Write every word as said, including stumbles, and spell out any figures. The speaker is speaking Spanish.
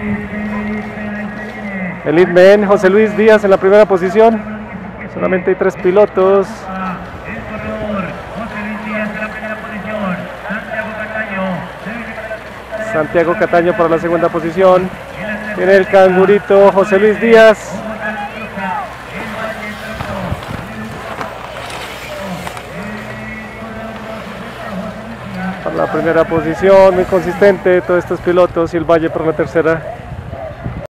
Elite Men, José Luis Díaz en la primera posición. Solamente hay tres pilotos. Santiago Cataño para la segunda posición. Tiene el cangurito José Luis Díaz. Para la primera posición, muy consistente todos estos pilotos, y el Valle por la tercera.